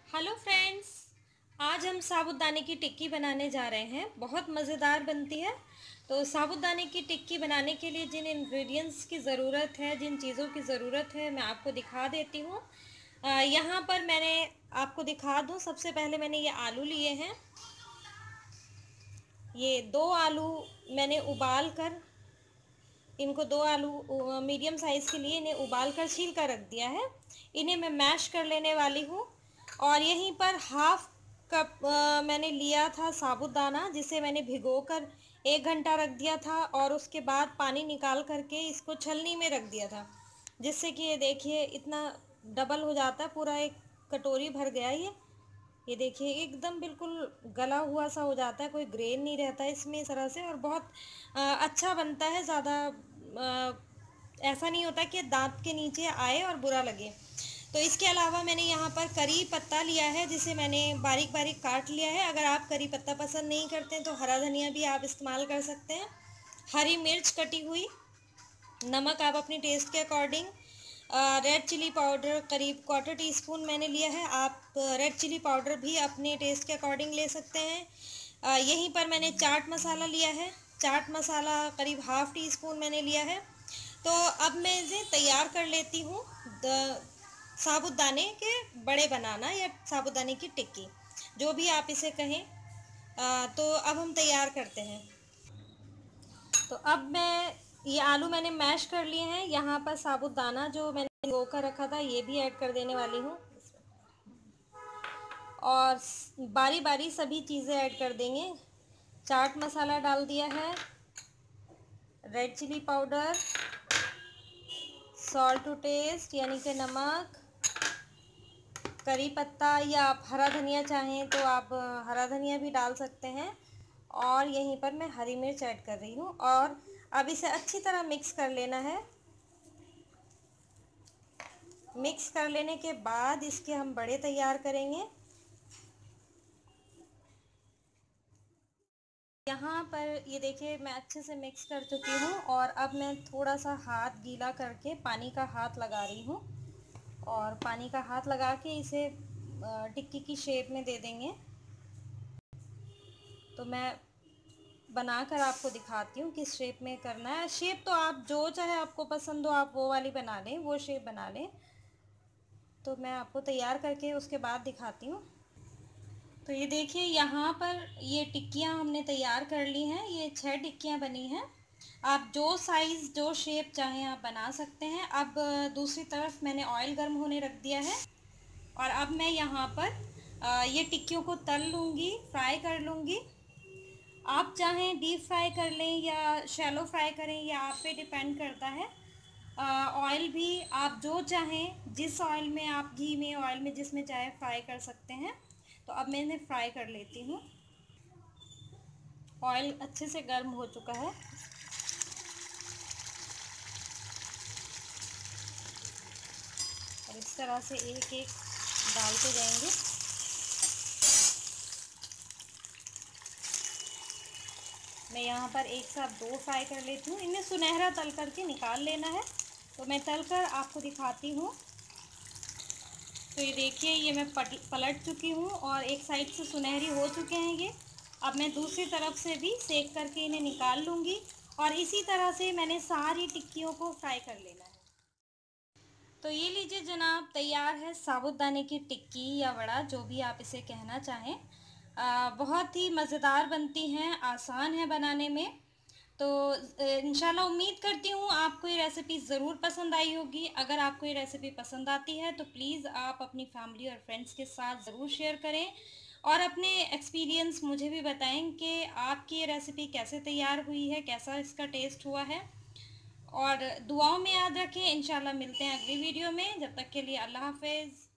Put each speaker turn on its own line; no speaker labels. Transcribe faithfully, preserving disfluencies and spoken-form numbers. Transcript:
Hello friends, आज हम साबूदाने की टिक्की बनाने जा रहे हैं। बहुत मज़ेदार बनती है। तो साबूदाने की टिक्की बनाने के लिए जिन इंग्रेडिएंट्स की ज़रूरत है, जिन चीज़ों की ज़रूरत है, मैं आपको दिखा देती हूँ। यहाँ पर मैंने आपको दिखा दूँ, सबसे पहले मैंने ये आलू लिए हैं। ये दो आलू मैंने उबाल कर इनको दो आलू मीडियम साइज़ के लिए इन्हें उबाल कर छील कर रख दिया है। इन्हें मैं मैश कर लेने वाली हूँ। और यहीं पर हाफ कप आ, मैंने लिया था साबूदाना, जिसे मैंने भिगोकर एक घंटा रख दिया था और उसके बाद पानी निकाल करके इसको छलनी में रख दिया था, जिससे कि ये देखिए इतना डबल हो जाता है, पूरा एक कटोरी भर गया ये ये देखिए एकदम बिल्कुल गला हुआ सा हो जाता है, कोई ग्रेन नहीं रहता है इसमें इस तरह से, और बहुत आ, अच्छा बनता है। ज़्यादा ऐसा नहीं होता कि दांत के नीचे आए और बुरा लगे। तो इसके अलावा मैंने यहाँ पर करी पत्ता लिया है, जिसे मैंने बारीक बारीक काट लिया है। अगर आप करी पत्ता पसंद नहीं करते हैं तो हरा धनिया भी आप इस्तेमाल कर सकते हैं। हरी मिर्च कटी हुई, नमक आप अपनी टेस्ट के अकॉर्डिंग, रेड चिली पाउडर करीब क्वार्टर टी स्पून मैंने लिया है। आप रेड चिली पाउडर भी अपने टेस्ट के अकॉर्डिंग ले सकते हैं। आ, यहीं पर मैंने चाट मसाला लिया है। चाट मसाला करीब हाफ़ टी स्पून मैंने लिया है। तो अब मैं इसे तैयार कर लेती हूँ, साबूदाने के बड़े बनाना या साबूदाने की टिक्की, जो भी आप इसे कहें। आ, तो अब हम तैयार करते हैं। तो अब मैं ये आलू मैंने मैश कर लिए हैं। यहाँ पर साबूदाना जो मैंने भिगो कर रखा था ये भी ऐड कर देने वाली हूँ, और बारी बारी सभी चीज़ें ऐड कर देंगे। चाट मसाला डाल दिया है, red chilli powder, salt to taste यानी कि नमक, करी पत्ता, या आप हरा धनिया चाहें तो आप हरा धनिया भी डाल सकते हैं, और यहीं पर मैं हरी मिर्च ऐड कर रही हूँ। और अब इसे अच्छी तरह मिक्स कर लेना है। मिक्स कर लेने के बाद इसके हम बड़े तैयार करेंगे। यहाँ पर ये देखिए मैं अच्छे से मिक्स कर चुकी हूँ, और अब मैं थोड़ा सा हाथ गीला करके पानी का हाथ लगा रही हूँ, और पानी का हाथ लगा के इसे टिक्की की शेप में दे देंगे। तो मैं बनाकर आपको दिखाती हूँ किस शेप में करना है। शेप तो आप जो चाहे आपको पसंद हो आप वो वाली बना लें, वो शेप बना लें। तो मैं आपको तैयार करके उसके बाद दिखाती हूँ। तो ये देखिए यहाँ पर ये टिक्कियाँ हमने तैयार कर ली हैं। ये छह टिक्कियाँ बनी हैं। आप जो साइज़ जो शेप चाहें आप बना सकते हैं। अब दूसरी तरफ मैंने ऑयल गर्म होने रख दिया है, और अब मैं यहाँ पर ये टिक्कियों को तल लूँगी, फ्राई कर लूँगी। आप चाहें डीप फ्राई कर लें या शैलो फ्राई करें, या आप पे डिपेंड करता है। ऑयल भी आप जो चाहें, जिस ऑयल में आप, घी में, ऑयल में, जिसमें चाहे फ्राई कर सकते हैं। तो अब मैं इन्हें फ्राई कर लेती हूँ। ऑयल अच्छे से गर्म हो चुका है। और इस तरह से एक एक डालते जाएंगे। मैं यहाँ पर एक साथ दो फ्राई कर लेती हूँ। इन्हें सुनहरा तल करके निकाल लेना है। तो मैं तल कर आपको दिखाती हूँ। तो ये देखिए ये मैं पलट चुकी हूँ, और एक साइड से सुनहरी हो चुके हैं ये। अब मैं दूसरी तरफ से भी सेक करके इन्हें निकाल लूँगी, और इसी तरह से मैंने सारी टिक्कियों को फ्राई कर लेना है। तो ये लीजिए जनाब, तैयार है साबूदाने की टिक्की या वड़ा, जो भी आप इसे कहना चाहें। आ, बहुत ही मज़ेदार बनती हैं, आसान है बनाने में। तो इंशाल्लाह उम्मीद करती हूँ आपको ये रेसिपी ज़रूर पसंद आई होगी। अगर आपको ये रेसिपी पसंद आती है तो प्लीज़ आप अपनी फैमिली और फ्रेंड्स के साथ ज़रूर शेयर करें, और अपने एक्सपीरियंस मुझे भी बताएं कि आपकी ये रेसिपी कैसे तैयार हुई है, कैसा इसका टेस्ट हुआ है। और दुआओं में याद रखें। इंशाल्लाह मिलते हैं अगली वीडियो में। जब तक के लिए अल्लाह हाफ़िज़।